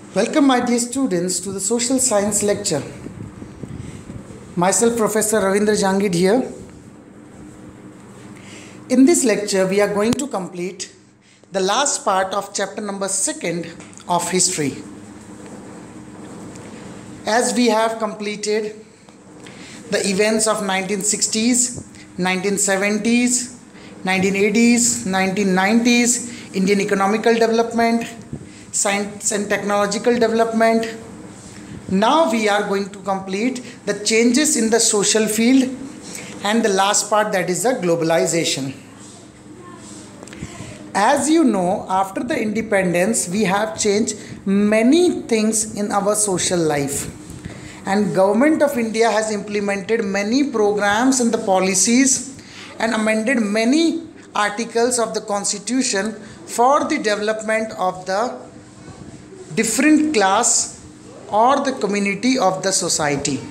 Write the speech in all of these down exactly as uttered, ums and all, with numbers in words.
Welcome, my dear students, to the social science lecture. Myself, Professor Ravindra Jangid here. In this lecture, we are going to complete the last part of chapter number second of history. As we have completed the events of nineteen sixties, nineteen seventies, nineteen eighties, nineteen nineties, Indian economical development, science and technological development. Now we are going to complete the changes in the social field and the last part, that is the globalization. As you know, after the independence we have changed many things in our social life, and Government of India has implemented many programs and the policies and amended many articles of the Constitution for the development of the different class or the community of the society.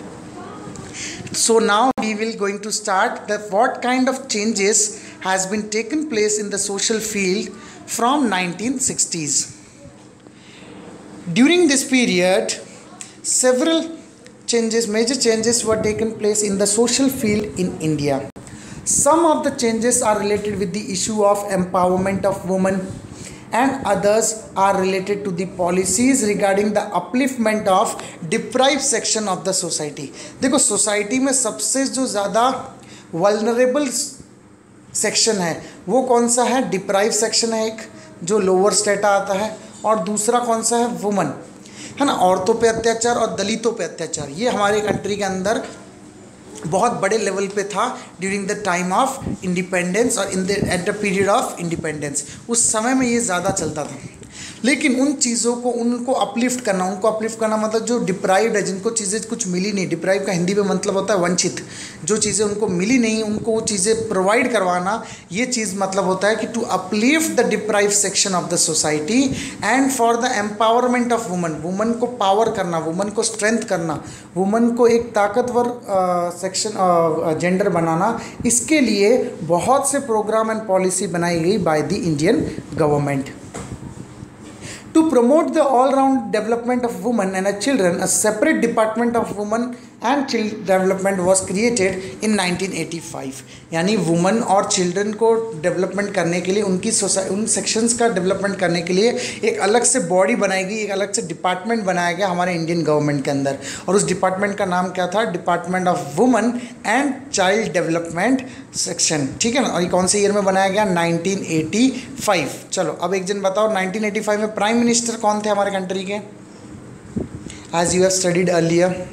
So now we will going to start the what kind of changes has been taken place in the social field from nineteen sixties. During this period, several changes, major changes were taken place in the social field in India. Some of the changes are related with the issue of empowerment of women, and others are related to the policies regarding the upliftment of deprived section of the society. देखो society में सबसे जो ज़्यादा vulnerable section है वो कौन सा है? डिप्राइव सेक्शन है एक, जो लोअर स्टेटा आता है, और दूसरा कौन सा है? वुमन, है ना। औरतों पे अत्याचार और दलितों पे अत्याचार, ये हमारे कंट्री के अंदर बहुत बड़े लेवल पे था during the time of independence और in the at the period of independence. उस समय में ये ज़्यादा चलता था। लेकिन उन चीज़ों को उनको अपलिफ्ट करना, उनको अपलिफ्ट करना मतलब जो डिप्राइव्ड है, जिनको चीज़ें कुछ मिली नहीं, डिप्राइव का हिंदी में मतलब होता है वंचित, जो चीज़ें उनको मिली नहीं उनको वो चीज़ें प्रोवाइड करवाना, ये चीज़ मतलब होता है कि to uplift the deprive section of the society and for the empowerment of woman, woman को पावर करना, वुमन को स्ट्रेंथ करना, वुमन को एक ताकतवर सेक्शन जेंडर बनाना। इसके लिए बहुत से प्रोग्राम एंड पॉलिसी बनाई गई by the Indian government. To promote the all-round development of women and children, a separate department of women and child development was created in nineteen eighty-five. यानी woman और children को development करने के लिए, उनकी society उन सेक्शंस का development करने के लिए एक अलग से बॉडी बनाई गई, एक अलग से डिपार्टमेंट बनाया गया हमारे इंडियन गवर्नमेंट के अंदर, और उस डिपार्टमेंट का नाम क्या था? Department of woman and child development section. ठीक है ना. और ये कौन से ईयर में बनाया गया? Nineteen eighty five. चलो अब एक जन बताओ, नाइनटीन एटी फाइव में प्राइम मिनिस्टर कौन थे हमारे कंट्री के? As you have studied earlier.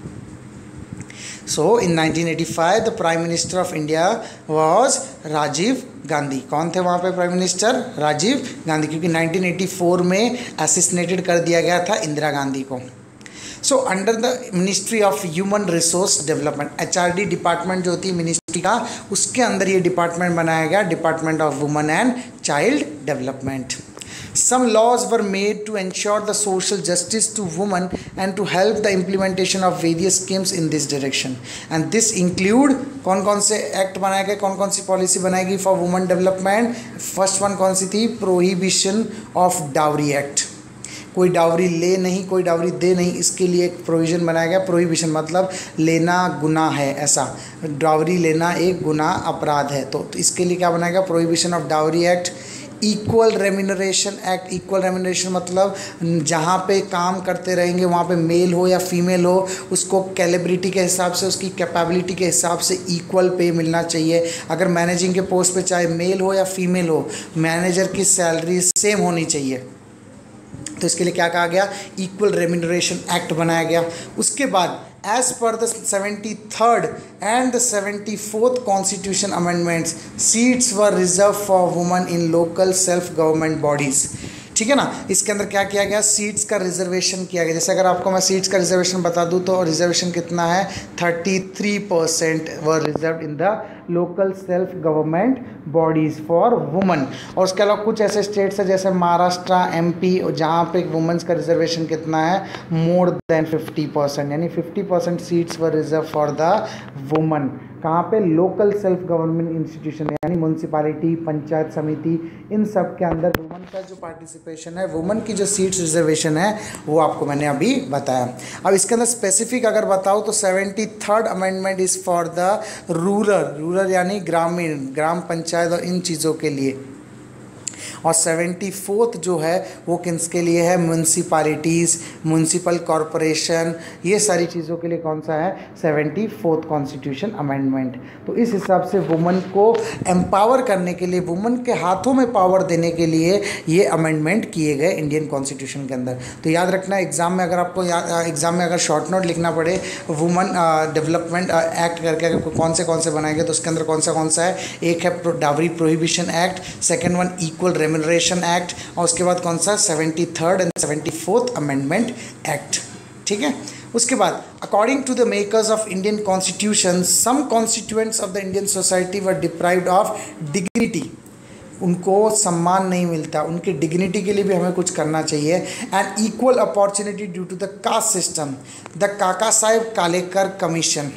So in nineteen eighty-five the Prime Minister of India was Rajiv Gandhi. कौन थे वहाँ पे प्राइम मिनिस्टर? राजीव गांधी, क्योंकि नाइनटीन एटी फोर में असैसिनेटेड कर दिया गया था इंदिरा गांधी को. So under the ministry of human resource development, H R D department जो होती है मिनिस्ट्री का, उसके अंदर ये डिपार्टमेंट बनाया गया, department of women and child development. Some laws were made to ensure the social justice to women and to help the implementation of various schemes in this direction. And this include कौन कौन से act बनाए गए, कौन कौन सी policy बनाई गई for women development? First one कौन सी थी? Prohibition of dowry act. कोई डावरी ले नहीं, कोई डावरी दे नहीं, इसके लिए एक प्रोविज़न बनाया गया. प्रोहिबिशन मतलब लेना गुनाह है, ऐसा डावरी लेना एक गुनाह अपराध है, तो, तो इसके लिए क्या बनाया गया? Prohibition of dowry act. Equal remuneration act. Equal remuneration मतलब जहाँ पे काम करते रहेंगे वहाँ पे मेल हो या फीमेल हो, उसको कैलिब्रिटी के हिसाब से, उसकी कैपेबिलिटी के हिसाब से इक्वल पे मिलना चाहिए. अगर मैनेजिंग के पोस्ट पे चाहे मेल हो या फीमेल हो, मैनेजर की सैलरी सेम होनी चाहिए. तो इसके लिए क्या कहा गया? इक्वल रेम्यूनरेशन एक्ट बनाया गया. उसके बाद as per the seventy-third and the seventy-fourth constitution amendments, seats were reserved for women in local self government bodies. ठीक है ना. इसके अंदर क्या किया गया? सीट्स का रिजर्वेशन किया गया. जैसे अगर आपको मैं सीट्स का रिजर्वेशन बता दूं तो रिजर्वेशन कितना है? Thirty three percent were reserve in the local self government bodies for women. और उसके अलावा कुछ ऐसे स्टेट्स हैं जैसे महाराष्ट्र, एमपी, जहाँ पे वुमेन्स का रिजर्वेशन कितना है? मोर देन फिफ्टी परसेंट, यानी fifty percent seats were reserve for the women. कहाँ पे? Local self government institution. यानी म्यूनसिपालिटी, पंचायत समिति, इन सब के अंदर वुमन का जो पार्टिसिपेशन है, वुमन की जो सीट्स रिजर्वेशन है वो आपको मैंने अभी बताया। अब इसके अंदर स्पेसिफिक अगर बताऊँ तो seventy third amendment is for the rural, rural यानी ग्रामीण, ग्राम पंचायत और इन चीज़ों के लिए, और सेवेंटी फोर्थ जो है वो किसके लिए है, म्यूनसिपालिटीज़, म्यूनसिपल कॉरपोरेशन, ये सारी चीज़ों के लिए कौन सा है, सेवेंटी फोर्थ कॉन्स्टिट्यूशन अमेंडमेंट। तो इस हिसाब से वुमन को एम्पावर करने के लिए, वुमन के हाथों में पावर देने के लिए ये अमेंडमेंट किए गए इंडियन कॉन्स्टिट्यूशन के अंदर। तो याद रखना एग्जाम में, अगर आपको एग्जाम में अगर शॉर्ट नोट लिखना पड़े वुमन डेवलपमेंट एक्ट करके अगर कौन से कौन से बनाए गए तो उसके अंदर कौन सा कौन सा है, एक है dowry prohibition act, second one equal remuneration act, और उसके बाद कौन सा seventy third and seventy fourth amendment act. ठीक है, उसके बाद according to the makers of Indian constitution some constituents of the Indian society were deprived of dignity, उनको सम्मान नहीं मिलता, उनकी डिग्निटी के लिए भी हमें कुछ करना चाहिए। And equal opportunity due to the caste system, the Kaka Saheb Kalelkar commission,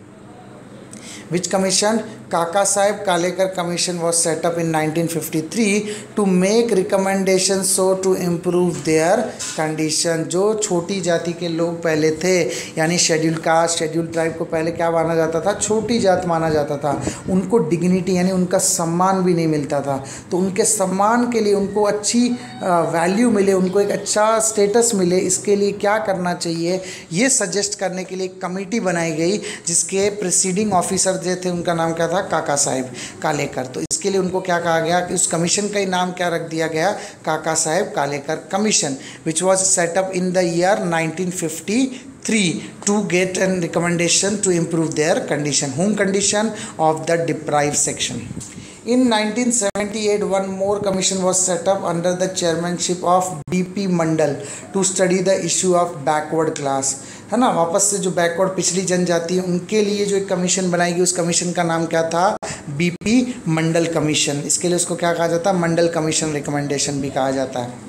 which commission, Kaka Saheb Kalekar Commission was set up in nineteen fifty-three to make recommendations so to improve their condition। जो छोटी जाति के लोग पहले थे, यानी शेड्यूल कास्ट, शेड्यूल ट्राइब को पहले क्या माना जाता था, छोटी जात माना जाता था, उनको डिग्निटी यानी उनका सम्मान भी नहीं मिलता था। तो उनके सम्मान के लिए, उनको अच्छी वैल्यू मिले, उनको एक अच्छा स्टेटस मिले, इसके लिए क्या करना चाहिए ये सजेस्ट करने के लिए एक कमेटी बनाई गई, जिसके प्रिसीडिंग ऑफिसर जो थे उनका नाम क्या था, काका साहेब कालेकर। तो इसके लिए उनको क्या कहा गया कि उस कमीशन का ही नाम क्या रख दिया गया, Kaka Saheb Kalelkar commission, which was set up in the year nineteen fifty three to get a recommendation to improve their condition, whom condition of the deprived section. In nineteen seventy-eight one more commission was set up under the chairmanship of B P Mandal to study the issue of backward class, है ना, वापस से जो backward पिछड़ी जनजाति है उनके लिए जो एक कमीशन बनाएगी, उस कमीशन का नाम क्या था, बीपी मंडल कमीशन। इसके लिए उसको क्या कहा जाता है, मंडल कमीशन रिकमेंडेशन भी कहा जाता है।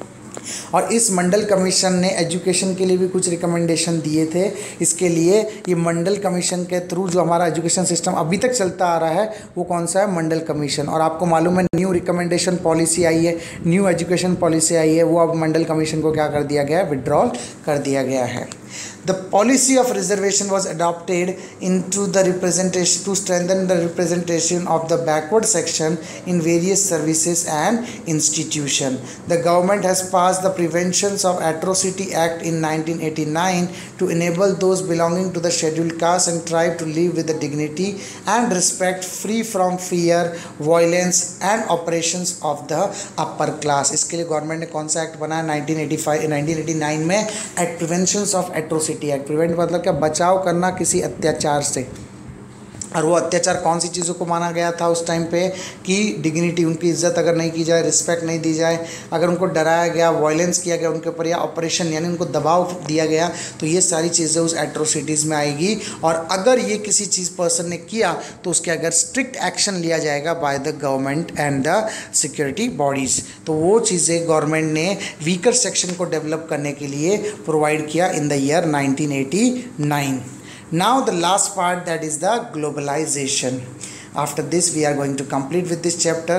और इस मंडल कमीशन ने एजुकेशन के लिए भी कुछ रिकमेंडेशन दिए थे। इसके लिए ये मंडल कमीशन के थ्रू जो हमारा एजुकेशन सिस्टम अभी तक चलता आ रहा है वो कौन सा है, मंडल कमीशन। और आपको मालूम है न्यू रिकमेंडेशन पॉलिसी आई है, न्यू एजुकेशन पॉलिसी आई है, वो अब मंडल कमीशन को क्या कर दिया गया है, विड्रॉल कर दिया गया है। The policy of reservation was adopted into the representation to strengthen the representation of the backward section in various services and institution. The government has passed the Preventions of Atrocity Act in nineteen eighty-nine to enable those belonging to the scheduled caste and tribe to live with the dignity and respect, free from fear, violence and oppressions of the upper class। इसके लिए government ने कौन सा act बनाया, nineteen eighty five nineteen eighty nine में act preventions of atrocity act. Prevent मतलब क्या, बचाव करना किसी अत्याचार से। और वो अत्याचार कौन सी चीज़ों को माना गया था उस टाइम पे, कि डिग्निटी, उनकी इज्जत अगर नहीं की जाए, रिस्पेक्ट नहीं दी जाए, अगर उनको डराया गया, वायलेंस किया गया उनके ऊपर, या ऑपरेशन यानी उनको दबाव दिया गया, तो ये सारी चीज़ें उस एट्रोसिटीज़ में आएगी। और अगर ये किसी चीज़ पर्सन ने किया तो उसके अगर स्ट्रिक्ट एक्शन लिया जाएगा by the government and the security bodies. तो वो चीज़ें गवर्नमेंट ने वीकर सेक्शन को डेवलप करने के लिए प्रोवाइड किया in the year nineteen eighty nine. Now the last part, that is the globalization. After this we are going to complete with this chapter.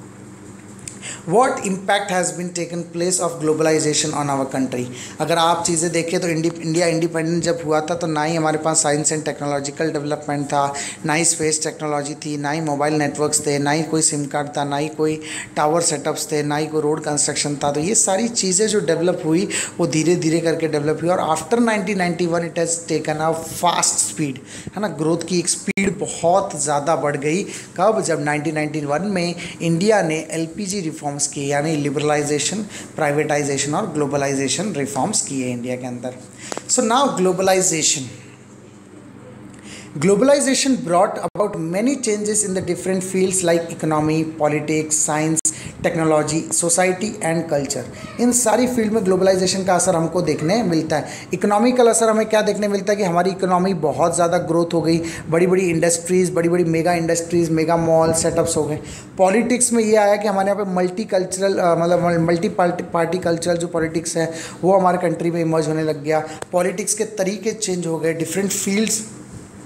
What impact has been taken place of globalization on our country? अगर आप चीज़ें देखें तो India independent जब हुआ था तो ना ही हमारे पास साइंस एंड टेक्नोलॉजिकल डेवलपमेंट था, ना ही स्पेस टेक्नोलॉजी थी, ना ही मोबाइल नेटवर्क्स थे, ना ही कोई सिम कार्ड था, ना ही कोई टावर सेटअप्स थे, ना ही कोई रोड कंस्ट्रक्शन था। तो ये सारी चीज़ें जो डेवलप हुई वो धीरे धीरे करके डेवलप हुई, और after nineteen ninety one it has taken a fast speed, है ना, ग्रोथ की एक स्पीड बहुत ज़्यादा बढ़ गई। कब, जब नाइनटीन नाइंटी वन में इंडिया ने एलपीजी रिफॉर्म्स किए, यानी लिबरलाइजेशन, प्राइवेटाइजेशन और ग्लोबलाइजेशन रिफॉर्म्स किए इंडिया के अंदर। So now globalisation Globalization brought about many changes in the different fields like economy, politics, science, technology, society and culture. इन सारी फील्ड में ग्लोबलाइजेशन का असर हमको देखने मिलता है। इकोनॉमिकल असर हमें क्या देखने मिलता है कि हमारी इकोनॉमी बहुत ज़्यादा ग्रोथ हो गई, बड़ी बड़ी इंडस्ट्रीज़, बड़ी बड़ी mega industries, mega mall setups हो गए। पॉलिटिक्स में ये आया कि हमारे यहाँ पे मल्टी कल्चरल मतलब मल्टी पार्टी कल्चरल जो पॉलिटिक्स है वो हमारे कंट्री में इमर्ज होने लग गया। पॉलिटिक्स के तरीके चेंज हो गए, डिफरेंट फील्ड्स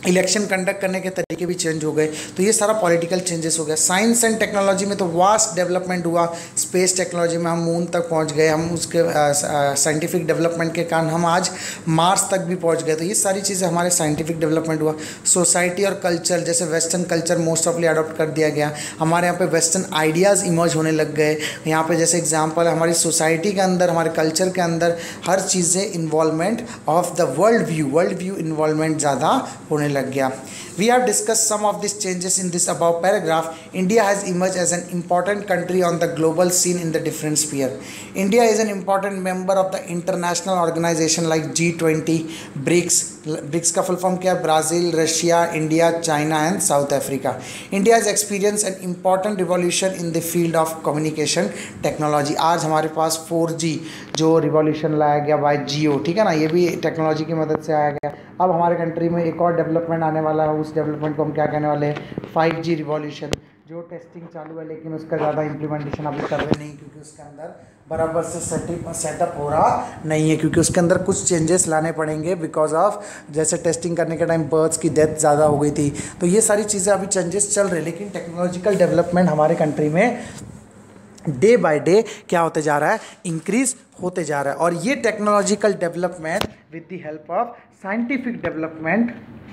इलेक्शन कंडक्ट करने के तरीके भी चेंज हो गए। तो ये सारा पॉलिटिकल चेंजेस हो गया। साइंस एंड टेक्नोलॉजी में तो वास्ट डेवलपमेंट हुआ। स्पेस टेक्नोलॉजी में हम मून तक पहुंच गए, हम उसके साइंटिफिक डेवलपमेंट के कारण हम आज मार्स तक भी पहुंच गए। तो ये सारी चीज़ें हमारे साइंटिफिक डेवलपमेंट हुआ। सोसाइटी और कल्चर, जैसे western culture most oftenly adopt कर दिया गया, हमारे यहाँ पे वेस्टर्न आइडियाज़ इमर्ज होने लग गए। यहाँ पे जैसे एग्जांपल हमारी सोसाइटी के अंदर, हमारे कल्चर के अंदर हर चीज़ें involvement of the world view world view involvement ज़्यादा होने लग गया। We have discussed some of these changes in this above paragraph. India has emerged as an important country on the global scene in the different sphere. India is an important member of the international organization like G twenty, BRICS. BRICS का full form क्या है? Brazil, Russia, India, China and South Africa. India has experienced an important revolution in the field of communication technology. आज हमारे पास four G जो revolution लाया गया bye जियो, ठीक है ना, ये भी टेक्नोलॉजी की मदद से आया गया। अब हमारे कंट्री में एक और डेवलपमेंट आने वाला है, उस डेवलपमेंट को हम क्या कहने वाले हैं? फाइव जी रिवॉल्यूशन, जो टेस्टिंग चालू है लेकिन उसका ज़्यादा इम्प्लीमेंटेशन अभी कर रहे नहीं, क्योंकि उसके अंदर बराबर से सेटअप सेटअप हो रहा नहीं है, क्योंकि उसके अंदर कुछ चेंजेस लाने पड़ेंगे बिकॉज ऑफ जैसे टेस्टिंग करने के टाइम बर्ड्स की डेथ ज़्यादा हो गई थी। तो ये सारी चीज़ें अभी चेंजेस चल रहे हैं, लेकिन टेक्नोलॉजिकल डेवलपमेंट हमारे कंट्री में डे बाय डे क्या होते जा रहा है? इंक्रीज होते जा रहा है। और ये technological development with the help of scientific development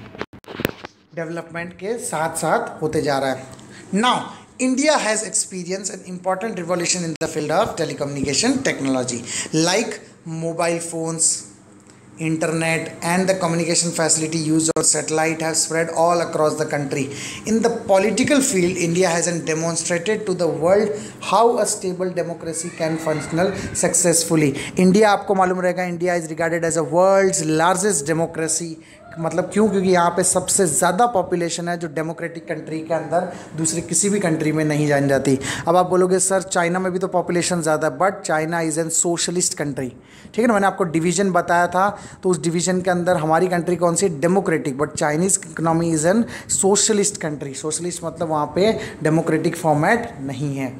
development के साथ साथ होते जा रहा है। नाउ India has experienced an important revolution in the field of telecommunication technology, like mobile phones, internet and the communication facility used on satellite have spread all across the country. In the political field, India has demonstrated to the world how a stable democracy can function successfully. India, आपको मालूम रहेगा, India is regarded as a world's largest democracy. मतलब क्यों? क्योंकि यहाँ पे सबसे ज़्यादा पॉपुलेशन है जो डेमोक्रेटिक कंट्री के अंदर दूसरे किसी भी कंट्री में नहीं जान जाती। अब आप बोलोगे सर चाइना में भी तो पॉपुलेशन ज़्यादा है, but China is an socialist country, ठीक है ना। मैंने आपको डिवीज़न बताया था, तो उस डिवीज़न के अंदर हमारी कंट्री कौन सी? Democratic. But Chinese economy is an socialist country. Socialist मतलब वहाँ पे डेमोक्रेटिक फॉर्मेट नहीं है।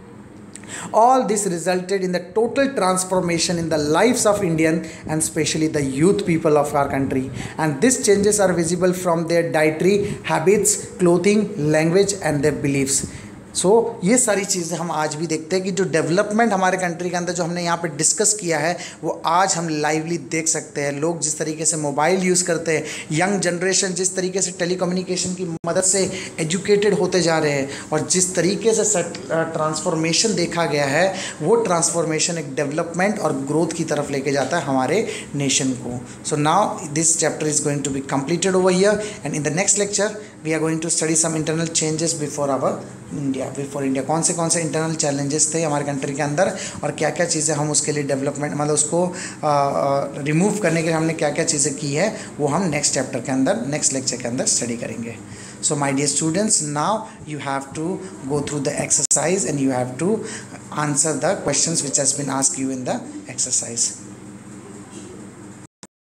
All this resulted in the total transformation in the lives of Indian and especially the youth people of our country. And these changes are visible from their dietary habits, clothing, language and their beliefs. So so, ये सारी चीज़ें हम आज भी देखते हैं कि जो डेवलपमेंट हमारे कंट्री के अंदर जो हमने यहाँ पे डिस्कस किया है वो आज हम लाइवली देख सकते हैं। लोग जिस तरीके से मोबाइल यूज़ करते हैं, यंग जनरेशन जिस तरीके से टेलीकम्युनिकेशन की मदद से एजुकेटेड होते जा रहे हैं, और जिस तरीके से ट्रांसफॉर्मेशन देखा गया है, वो ट्रांसफॉर्मेशन एक डेवलपमेंट और ग्रोथ की तरफ लेके जाता है हमारे नेशन को। So now this chapter is going to be completed over here, and in the next lecture we are going to study some internal changes before our India before India कौन से कौन से इंटरनल चैलेंजेस थे हमारे country के अंदर, और क्या क्या चीज़ें हम उसके लिए डेवलपमेंट मतलब उसको रिमूव करने के लिए हमने क्या क्या चीज़ें की है, वो हम नेक्स्ट चैप्टर के अंदर नेक्स्ट लेक्चर के अंदर स्टडी करेंगे। So my dear students, now you have to go through the exercise and you have to answer the questions which has been asked you in the exercise.